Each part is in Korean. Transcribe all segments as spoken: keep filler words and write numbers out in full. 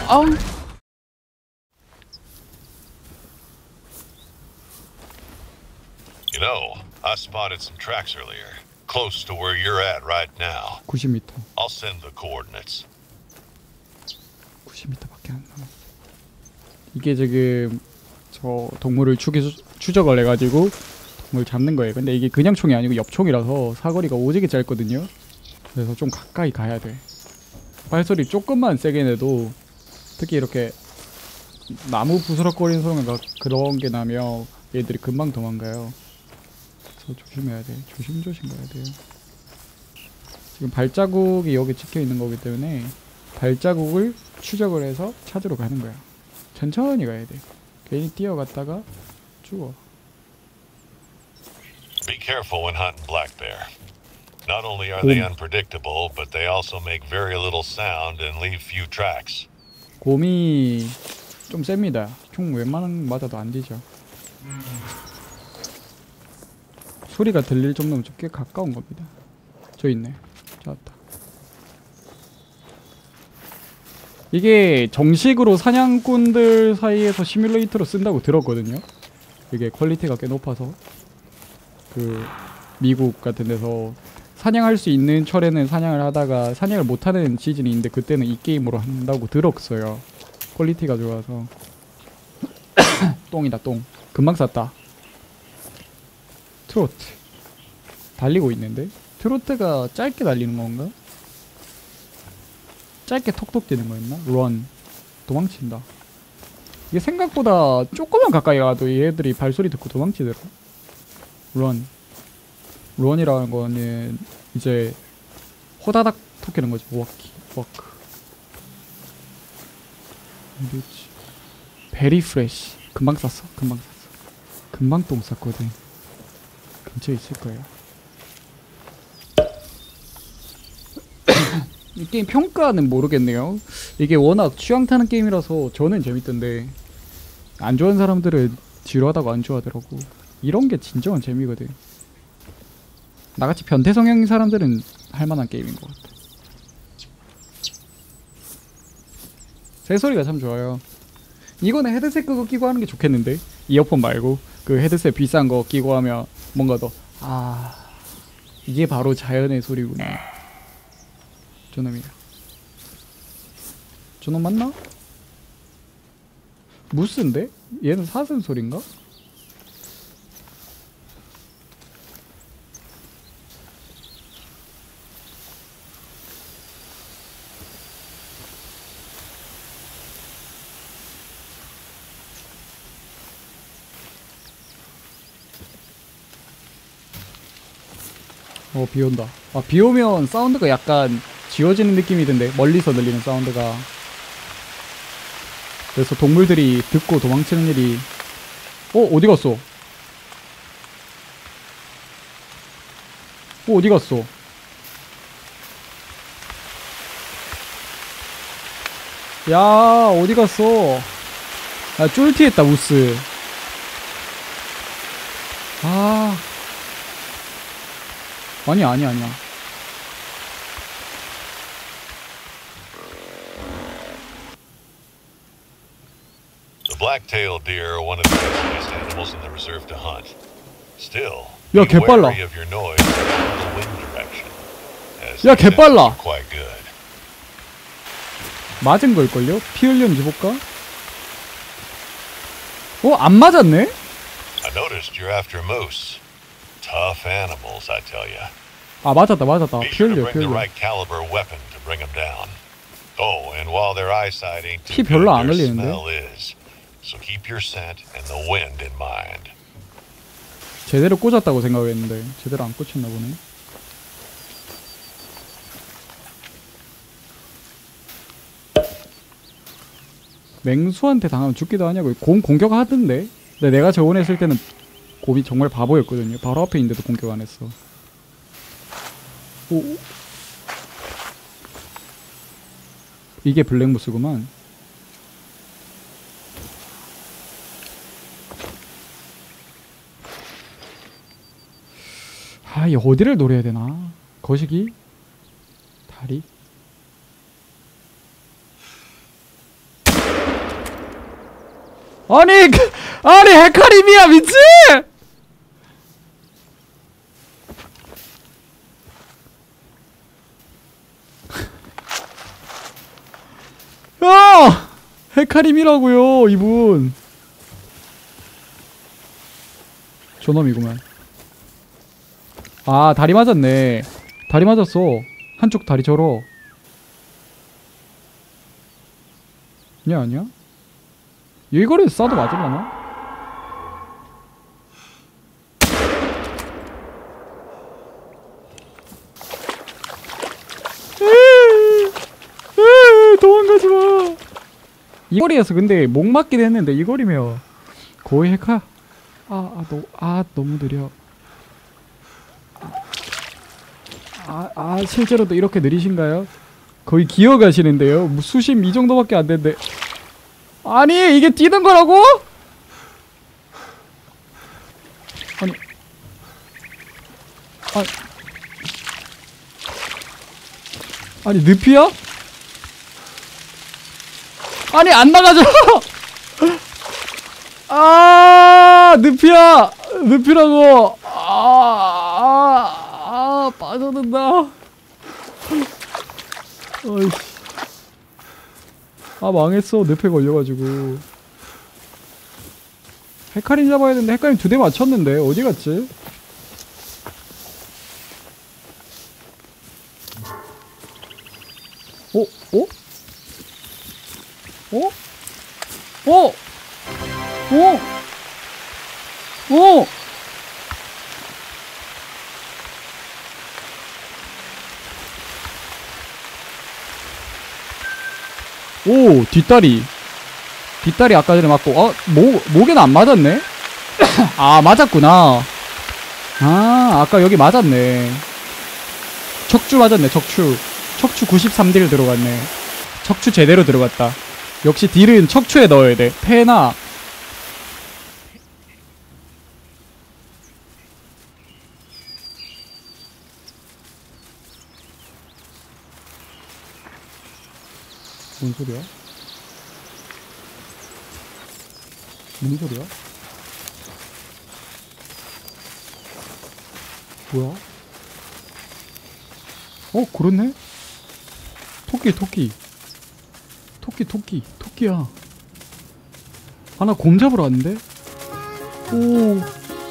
아우. You know, I spotted some tracks earlier, close to where you're at right now. 구십 미터. I'll send the coordinates. 구십 미터밖에 안 남았어. 이게 지금 저 동물을 추기, 추적을 해가지고 동물 잡는 거예요. 근데 이게 그냥 총이 아니고 엽총이라서 사거리가 오지게 짧거든요. 그래서 좀 가까이 가야 돼. 발소리 조금만 세게 내도, 특히 이렇게 나무 부스럭거리는 소리가 그런 게 나면 얘들이 금방 도망가요. 그래서 조심해야 돼. 조심조심 가야 돼요. 지금 발자국이 여기 찍혀 있는 거기 때문에 발자국을 추적을 해서 찾으러 가는 거야. 천천히 가야 돼. 괜히 뛰어갔다가 죽어. Be careful when hunting black bear. Not only are they 곰. unpredictable, but they also make very little sound and leave few tracks. 곰이 좀 셉니다. 총 웬만한 맞아도 안 뒤져. 소리가 들릴 정도면 좀 꽤 가까운 겁니다. 저 있네. 찾았다. 이게 정식으로 사냥꾼들 사이에서 시뮬레이터로 쓴다고 들었거든요. 이게 퀄리티가 꽤 높아서 그 미국 같은 데서 사냥할 수 있는 철에는 사냥을 하다가 사냥을 못하는 시즌이 있는데 그때는 이 게임으로 한다고 들었어요. 퀄리티가 좋아서. 똥이다 똥. 금방 쌌다. 트로트 달리고 있는데? 트로트가 짧게 달리는 건가? 짧게 톡톡 뛰는 거였나? 런 도망친다. 이게 생각보다 조금만 가까이 가도 얘들이 발소리 듣고 도망치더라. 런 런이라는 거는 이제 호다닥 톡이는 거지. 워키 워크. 어디있지? 베리 프레쉬. 금방 쌌어. 금방 쌌어. 금방 똥 쌌거든. 근처에 있을 거예요. 이 게임 평가는 모르겠네요. 이게 워낙 취향 타는 게임이라서 저는 재밌던데 안 좋아하는 사람들은 지루하다고 안 좋아하더라고. 이런 게 진정한 재미거든. 나같이 변태 성향인 사람들은 할만한 게임인 것 같아. 새소리가 참 좋아요. 이거는 헤드셋 그거 끼고 하는 게 좋겠는데? 이어폰 말고 그 헤드셋 비싼 거 끼고 하면 뭔가 더 아... 이게 바로 자연의 소리구나. 저놈이야. 저놈 맞나? 무스인데? 얘는 사슴 소린가? 어, 비온다. 아, 비오면 사운드가 약간 지워지는 느낌이 든데, 멀리서 들리는 사운드가. 그래서 동물들이 듣고 도망치는 일이. 어? 어디 갔어? 어? 어디 갔어? 야, 어디 갔어? 야, 쫄티했다 무스. 아, 아니야 아니야 아니야. The black-tailed deer are one of the easiest animals in the reserve to hunt. Still, 야, be 개빨라. wary of your noise from the wind direction. as 야, the senses 개빨라. are quite good. 맞은 걸걸요? 피 흘렸는지 볼까? 어? 안 맞았네? I noticed you're after moose. Tough animals, I tell you. 아, 맞았다 맞았다. Be 피 sure to 흘려 bring 피 the 흘려. right caliber weapon to bring them down. Oh, and while their eyesight ain't 피 too good, 별로 안 their 흘리는데? smell is. So keep your scent and the wind in mind. 제대로 꽂았다고 생각했는데 제대로 안 꽂혔나 보네. 맹수한테 당하면 죽기도 하냐고. 곰 공격하던데. 근데 내가 저번에 했을 때는 곰이 정말 바보였거든요. 바로 앞에 있는데도 공격 안 했어. 오. 이게 블랙무스구만. 아, 이 어디를 노려야 되나? 거시기? 다리? 아니 그, 아니 헤카림이야 미친! 야! 헤카림이라고요 이분. 저놈이구만. 아 다리 맞았네. 다리 맞았어. 한쪽 다리 절어. 아니야 아니야? 일거리에서 쏴도 맞을라나? 도망가지마. 이 거리에서 근데 목 맞긴 했는데 이 거리면 거의 헤카. 아, 아, 너, 아 너무 느려. 아, 아 실제로도 이렇게 느리신가요? 거의 기어가시는데요. 뭐 수심 이 정도밖에 안 되는데. 아니 이게 뛰는 거라고? 아니 아, 아니 늪이야? 아니 안 나가죠? 아 늪이야. 늪이라고. 아, 아, 아 빠져든다. 어이씨. 아 망했어. 늪에 걸려가지고. 헤카림 잡아야 되는데 헤카림 두 대 맞췄는데 어디 갔지? 어? 어? 어? 어? 어? 어? 오 뒷다리. 뒷다리 아까 전에 맞고 어? 목, 목에는 안 맞았네? 아 맞았구나. 아 아까 여기 맞았네. 척추 맞았네. 척추 척추 구십삼 딜 들어갔네. 척추 제대로 들어갔다. 역시 딜은 척추에 넣어야 돼. 폐나 뭔 소리야? 뭔 소리야? 뭐야? 어 그렇네? 토끼 토끼 토끼 토끼 토끼야. 하나 곰 잡으러 왔는데? 오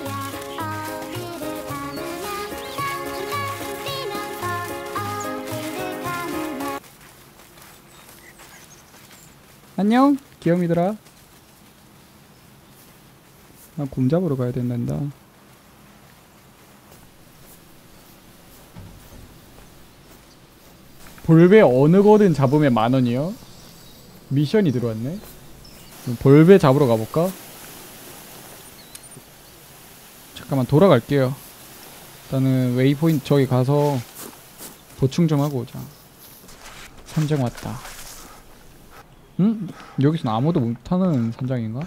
안녕 귀염이들아. 나 곰 잡으러 가야 된단다. 볼배 어느 거든 잡으면 만원이요? 미션이 들어왔네. 볼배 잡으러 가볼까? 잠깐만 돌아갈게요. 일단은 웨이포인트 저기 가서 보충 좀 하고 오자. 산장 왔다. 응? 여기선 아무도 못타는 산장인가?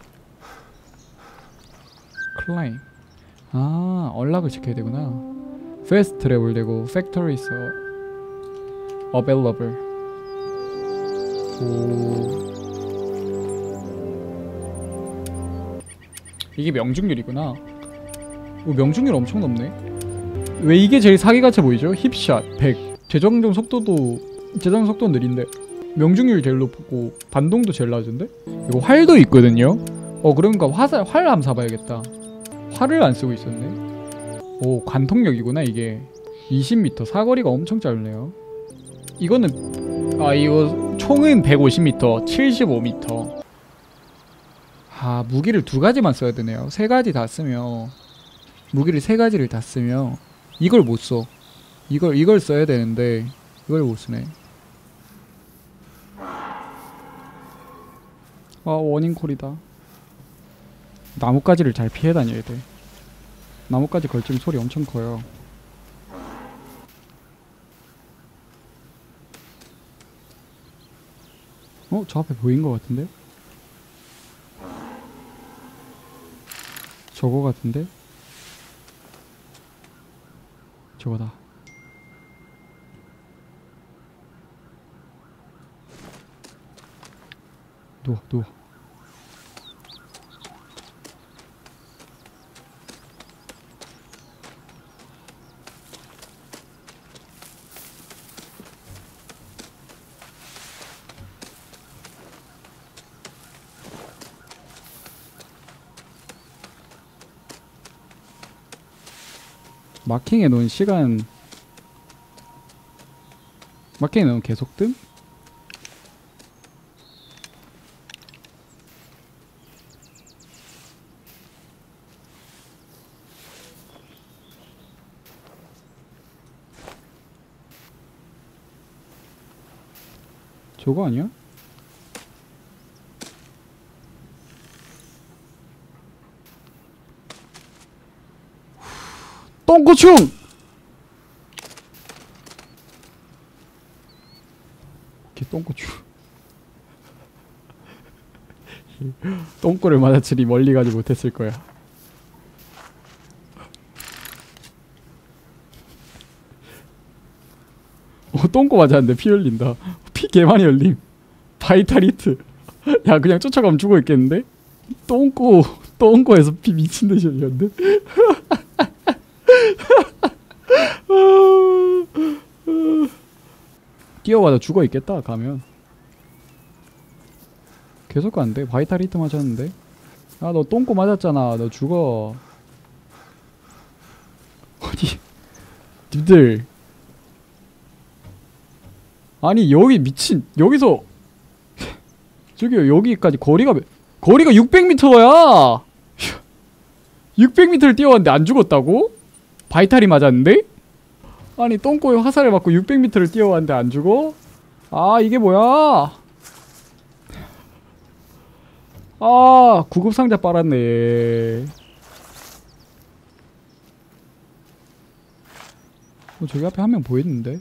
클라임. 아 언락을 지켜야 되구나. 패스트 트래블 되고 팩토리스 어벨러블. 오 이게 명중률이구나. 오 명중률 엄청 높네. 왜 이게 제일 사기같이 보이죠? 힙샷 백. 재정전 속도도 재정 속도는 느린데 명중률 제일 높고 반동도 제일 낮은데? 이거 활도 있거든요? 어 그러니까 화살 활 한번 사봐야겠다. 활을 안 쓰고 있었네. 오 관통력이구나 이게. 이십 미터 사거리가 엄청 짧네요. 이거는 아 이거 총은 백오십 미터 칠십오 미터. 아 무기를 두 가지만 써야 되네요. 세 가지 다 쓰면 무기를 세 가지를 다 쓰면 이걸 못 써. 이걸 이걸 써야 되는데 이걸 못 쓰네. 아 워닝콜이다. 나뭇가지를 잘 피해 다녀야 돼. 나뭇가지 걸치면 소리 엄청 커요. 어? 저 앞에 보인 것 같은데? 저거 같은데? 저거다. 누워 누워. 마킹해 놓은 시간 마킹해 놓은 계속 뜸? 저거 아니야? 똥꼬충! 이렇게 똥꼬충. 똥꼬를 맞아치니 멀리 가지 못했을 거야. 어, 똥꼬 맞았는데 피 흘린다. 피 개많이 흘림. 바이탈리트. 야, 그냥 쫓아가면 죽어 있겠는데? 똥꼬, 똥꼬에서 피 미친 듯이 흘렸는데? 뛰어와도 죽어 있겠다, 가면. 계속 가는데? 바이탈리트 맞았는데? 아, 너 똥꼬 맞았잖아. 너 죽어. 아니, 니들. 아니, 여기 미친, 여기서. 저기요, 여기까지 거리가, 거리가 육백 미터야! 육백 미터를 뛰어왔는데 안 죽었다고? 바이탈이 맞았는데? 아니, 똥꼬에 화살을 맞고 육백 미터를 뛰어왔는데 안 죽어? 아, 이게 뭐야? 아, 구급 상자 빨았네. 어, 저기 앞에 한 명 보이는데?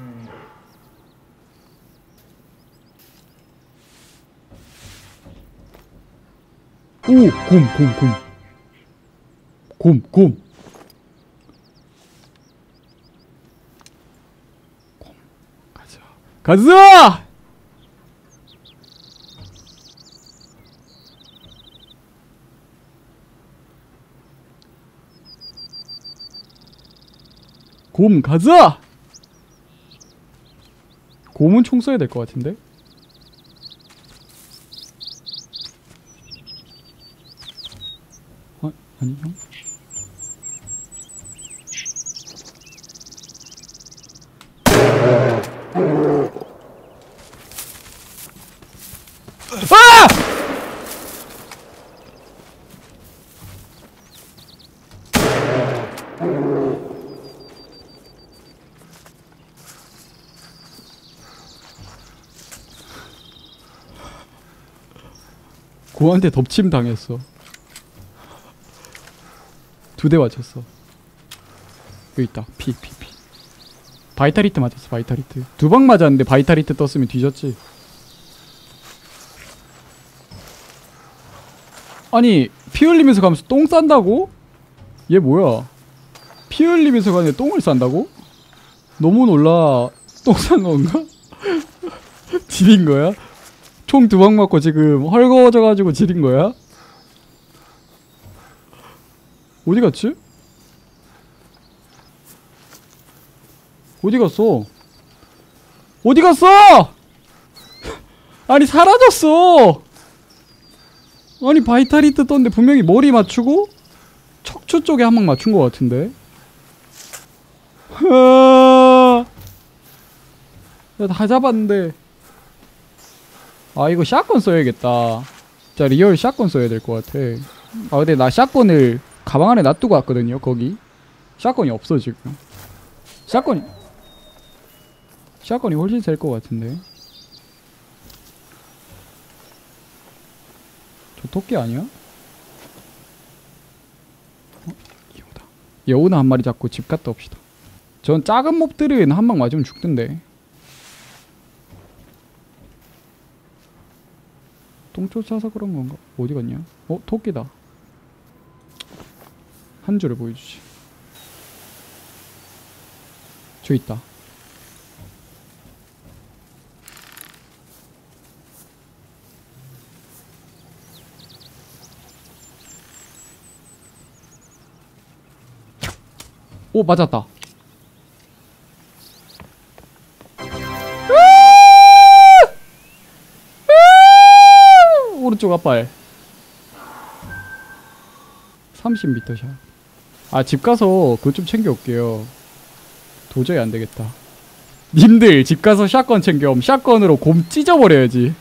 오! 곰, 곰, 곰. 곰, 곰. 곰. 가자. 가자! 곰, 가자! 곰은 총 써야 될 것 같은데? 아, 아니, 형? 아! 고한테 덮침 당했어. 두 대 맞췄어. 여기 있다. 피, 피, 피. 바이탈리트 맞았어, 바이탈리트. 두 방 맞았는데 바이탈리트 떴으면 뒤졌지. 아니, 피 흘리면서 가면서 똥 싼다고? 얘 뭐야? 피 흘리면서 가는데 똥을 싼다고? 너무 놀라. 똥 싼 건가? 지린 거야? 총 두 방 맞고 지금 헐거워져가지고 지린 거야? 어디 갔지? 어디 갔어? 어디 갔어? 아니, 사라졌어! 아니, 바이탈리트 떴는데 분명히 머리 맞추고 척추 쪽에 한 방 맞춘 것 같은데? 야, 다 잡았는데. 아, 이거 샷건 써야겠다. 진짜 리얼 샷건 써야 될 것 같아. 아, 근데 나 샷건을 가방 안에 놔두고 왔거든요, 거기. 샷건이 없어, 지금. 샷건이 샷건이 훨씬 셀 것 같은데. 저 토끼 아니야? 어? 여우다. 여우나 한 마리 잡고 집 갔다 옵시다. 전 작은 몹들은 한 방 맞으면 죽던데. 똥 쫓아서 그런 건가? 어디 갔냐? 어? 토끼다. 한 줄을 보여주지. 저 있다. 오, 맞았다. 오른쪽 앞발. 삼십 미터 샷. 아, 집 가서 그거 좀 챙겨올게요. 도저히 안 되겠다. 님들 집 가서 샷건 챙겨옴. 샷건으로 곰 찢어버려야지.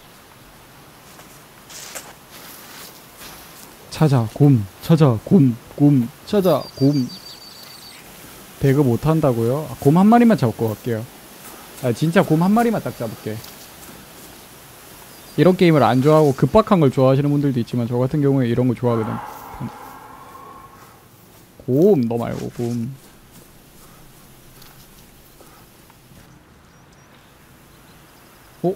찾아 곰 찾아 곰 곰 찾아 곰. 배그 못한다고요? 아, 곰 한 마리만 잡고 갈게요. 아, 진짜 곰 한 마리만 딱 잡을게. 이런 게임을 안 좋아하고 급박한 걸 좋아하시는 분들도 있지만 저 같은 경우에 이런 거 좋아하거든. 곰 너 말고 곰. 어?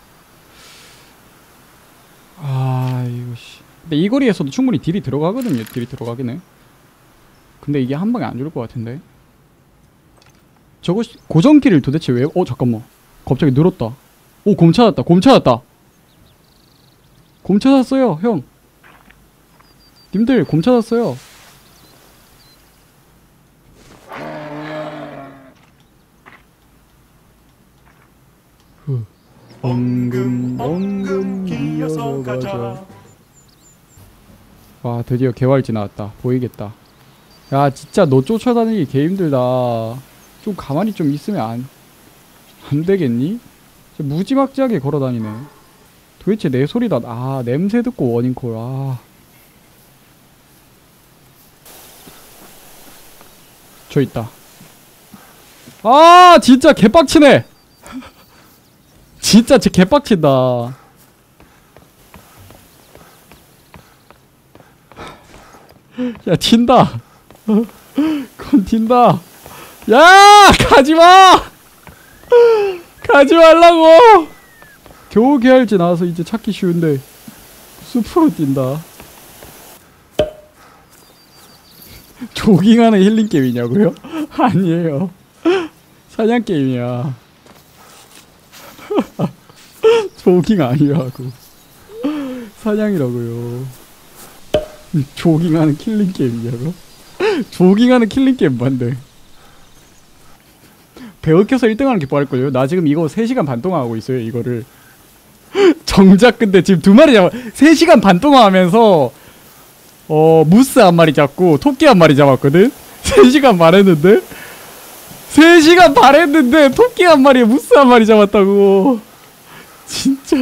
아 이거 씨. 근데 이 거리에서도 충분히 딜이 들어가거든요. 딜이 들어가긴 해. 근데 이게 한 방에 안 죽을 것 같은데. 저거 씨, 고정키를 도대체 왜? 어 잠깐만. 갑자기 늘었다. 오 곰 찾았다. 곰 찾았다. 곰 찾았어요 형. 님들 곰 찾았어요. 후. 엉금 엉금 기어서 가자. 와 드디어 개활지 나왔다. 보이겠다. 야 진짜 너 쫓아다니기 개 힘들다. 좀 가만히 좀 있으면 안 안되겠니? 무지막지하게 걸어다니네. 도대체 내 소리다. 아 냄새 듣고 워닝콜. 아 저 있다. 아 진짜 개빡치네. 진짜 쟤 개빡친다. 야 튄다. 그건 튄다. 야 가지마. 가지 말라고. 겨우 개할지 나와서 이제 찾기 쉬운데 숲으로 뛴다. 조깅하는 힐링 게임이냐고요? 아니에요. 사냥 게임이야. 조깅 아니라고. 사냥이라고요. 조깅하는 킬링 게임이냐고? 조깅하는 킬링 게임 반대. 배역해서 일 등 하는 게 뻔할걸요? 나 지금 이거 세 시간 반 동안 하고 있어요 이거를. 정작 근데 지금 두 마리 잡아. 세 시간 반 동안 하면서 어 무스 한 마리 잡고 토끼 한 마리 잡았거든? 세 시간 반 했는데? 세 시간 반 했는데 토끼 한 마리에 무스 한 마리 잡았다고. 진짜.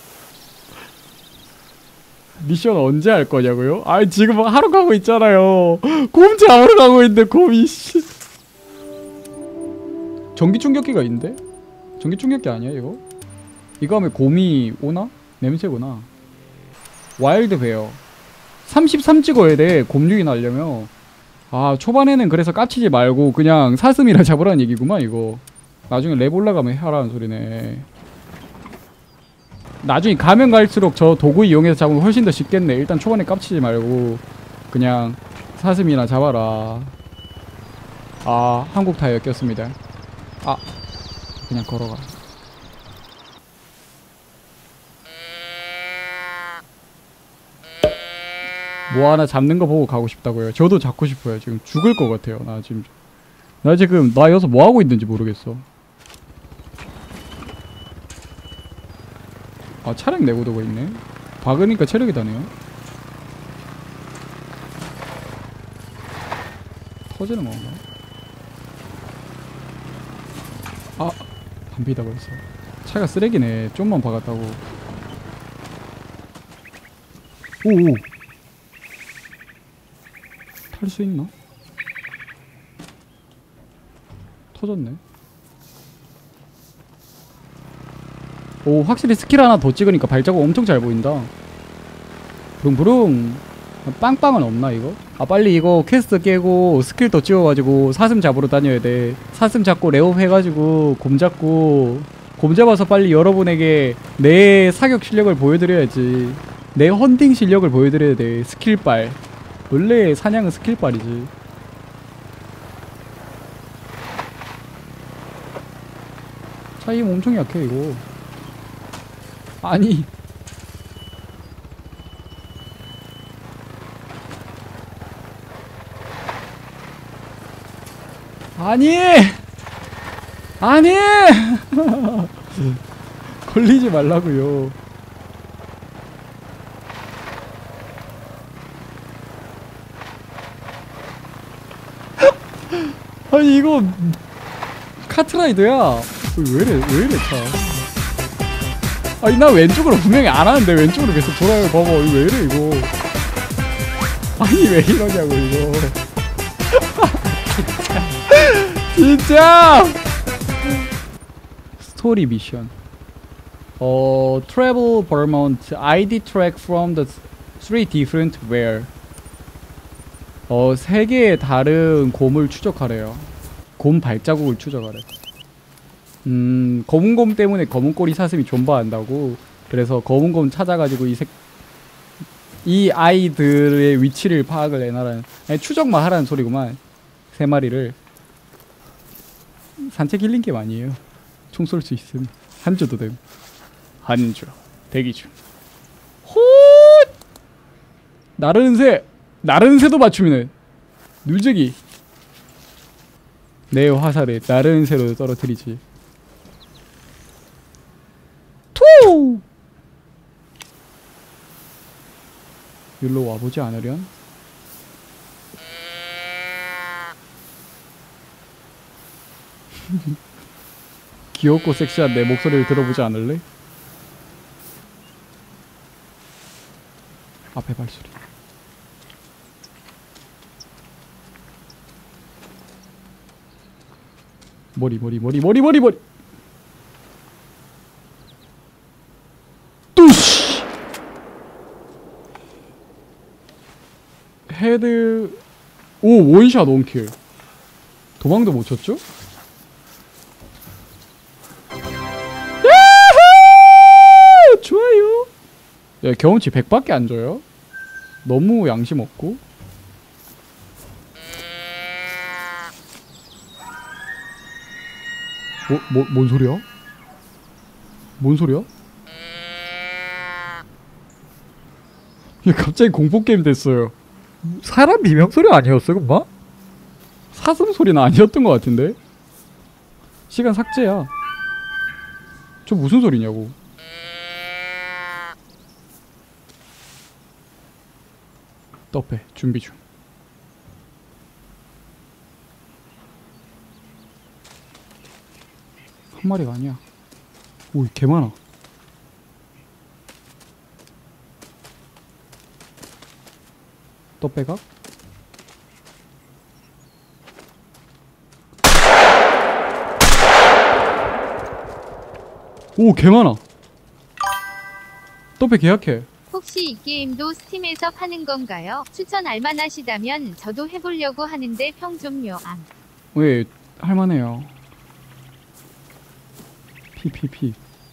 미션 언제 할 거냐고요? 아이 지금 하러 가고 있잖아요. 곰 잡으러 가고 있는데 곰이 씨. 전기 충격기가 있는데? 전기 충격기 아니야 이거? 이거 하면 곰이 오나? 냄새구나. 와일드 베어 삼십삼 찍어야 돼. 곰육이 나려면. 아 초반에는 그래서 깝치지 말고 그냥 사슴이라 잡으라는 얘기구만 이거. 나중에 랩 올라가면 하라는 소리네. 나중에 가면 갈수록 저 도구 이용해서 잡으면 훨씬 더 쉽겠네. 일단 초반에 깝치지 말고 그냥 사슴이나 잡아라. 아 한국 타이어 꼈습니다. 아 그냥 걸어가. 뭐 하나 잡는 거 보고 가고 싶다고요. 저도 잡고 싶어요. 지금 죽을 것 같아요. 나 지금 나 지금 나 여기서 뭐 하고 있는지 모르겠어. 아 차량 내고 두고 있네. 박으니까 체력이 다네요. 터지는 건가? 아 반비다 벌써. 차가 쓰레기네. 좀만 박았다고. 오오 탈 수 있나? 터졌네. 오 확실히 스킬 하나 더 찍으니까 발자국 엄청 잘 보인다. 부릉부릉. 빵빵은 없나 이거? 아 빨리 이거 퀘스트 깨고 스킬 더 찍어가지고 사슴 잡으러 다녀야 돼. 사슴 잡고 레업 해가지고 곰 잡고 곰 잡아서 빨리 여러분에게 내 사격 실력을 보여드려야지. 내 헌팅 실력을 보여드려야 돼. 스킬빨. 원래 사냥은 스킬빨이지. 차 힘 엄청 약해 이거. 아니 아니 아니 걸리지 말라고요. 아니 이거 카트라이더야. 왜 이래 왜 이래 차. 아니 나 왼쪽으로 분명히 안 하는데 왼쪽으로 계속 돌아요. 봐봐 이거 왜 이래 이거. 아니 왜 이러냐고 이거. 진짜. 진짜. 스토리 미션. 어 travel Vermont 아이디 track from the three different where. 어 세 개의 다른 곰을 추적하래요. 곰 발자국을 추적하래. 음 검은 곰 때문에 검은 꼬리 사슴이 존버한다고. 그래서 검은 곰 찾아가지고 이 색 이 아이들의 위치를 파악을 해놔라는, 아니 추적만 하라는 소리구만. 세 마리를. 산책 힐링 게임 아니에요. 총 쏠 수 있음. 한 주도 됨. 한 주 대기 중. 호 나르는 새. 나르는 새도 맞춤이네. 눌제기. 내 화살에 나르는 새로 떨어뜨리지. 투! 여기로 와보지 않으련? 귀엽고 섹시한 내 목소리를 들어보지 않을래? 앞에 발소리. 머리 머리 머리 머리 머리 머리. 뚜시. 헤드. 오 원샷 원킬. 도망도 못 쳤죠? 야호! 좋아요. 야 경험치 백밖에 안 줘요? 너무 양심 없고. 뭐, 뭐, 뭔 소리야? 뭔 소리야? 얘 갑자기 공포게임 됐어요. 사람 비명소리 아니었어, 금방? 사슴 소리는 아니었던 것 같은데? 시간 삭제야. 저 무슨 소리냐고. 떡배 준비 중. 한 마리가 아니야. 오, 개 많아. 떡배각? 오, 개 많아. 떡배 개 약해. 혹시 이 게임도 스팀에서 파는 건가요? 추천 알만하시다면 저도 해보려고 하는데 평 좀요. 앙. 왜 할만해요. 피피피.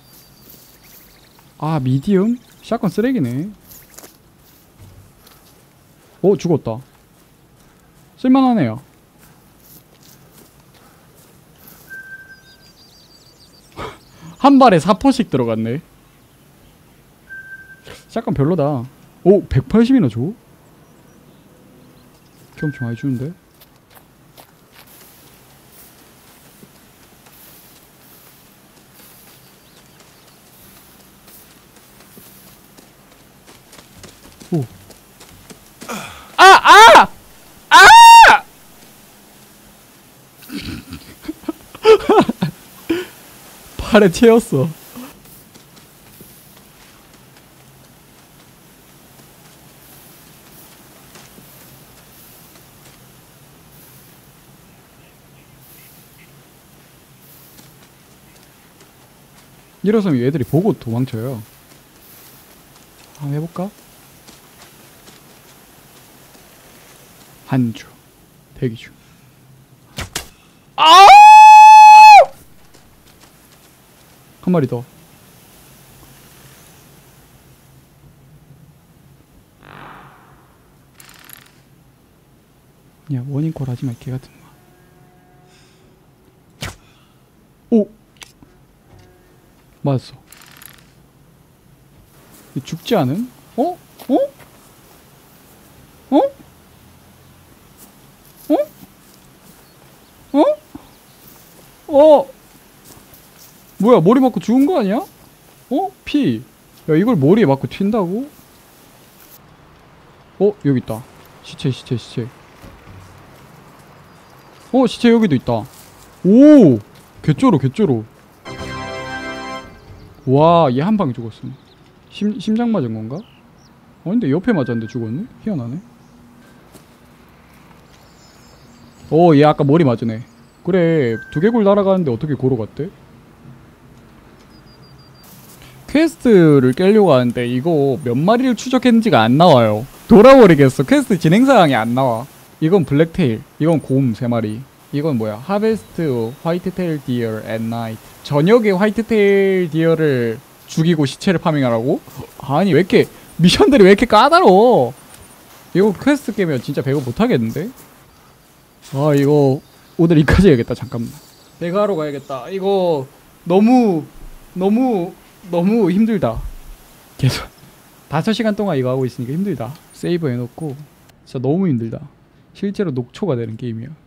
아 미디엄? 샷건 쓰레기네. 오 죽었다. 쓸만하네요. 한 발에 사 포씩 들어갔네. 샷건 별로다. 오 백팔십이나 줘? 경치 많이 주는데? 오. 아! 아! 아! 팔에 채였어. 이러서면 얘들이 보고 도망쳐요. 한번 해볼까? 한 주 대기 중. 아! 한 마리 더. 야 원인콜 하지마 개같은 거. 오! 맞았어. 죽지 않은? 어? 어? 어? 어? 어? 어? 뭐야 머리 맞고 죽은 거 아니야? 어? 피. 야 이걸 머리에 맞고 튄다고? 어? 여기 있다. 시체 시체 시체. 어 시체 여기도 있다. 오 개쪼로 개쪼로. 와 얘 한 방에 죽었어. 심, 심장 맞은 건가? 어 근데 옆에 맞았는데 죽었네? 희한하네. 어 얘 아까 머리 맞으네. 그래 두개골 날아가는데 어떻게 고로 갔대? 퀘스트를 깨려고 하는데 이거 몇 마리를 추적했는지가 안 나와요. 돌아버리겠어. 퀘스트 진행사항이 안 나와. 이건 블랙테일, 이건 곰 세 마리, 이건 뭐야? 하베스트 화이트테일 디어 at night. 저녁에 화이트테일 디어를 죽이고 시체를 파밍하라고? 아니 왜 이렇게 미션들이 왜 이렇게 까다로워? 이거 퀘스트 깨면 진짜 배가 못하겠는데? 아 이거 오늘 이까지 해야겠다. 잠깐만 배가하러 가야겠다. 이거 너무 너무 너무 힘들다. 계속 다섯 시간 동안 이거 하고 있으니까 힘들다. 세이브 해놓고 진짜 너무 힘들다. 실제로 녹초가 되는 게임이야.